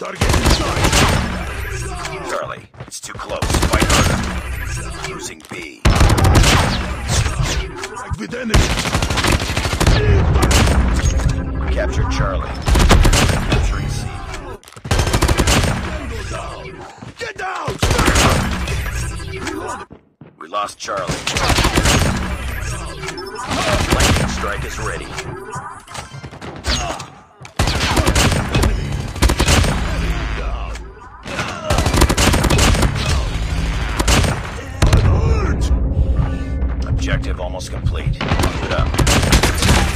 Target inside. Charlie, it's too close. Fight harder. Losing B. Like with enemy. Captured Charlie. Capturing C. Get down! We lost Charlie. Lightning strike is ready. Objective almost complete. Keep it up.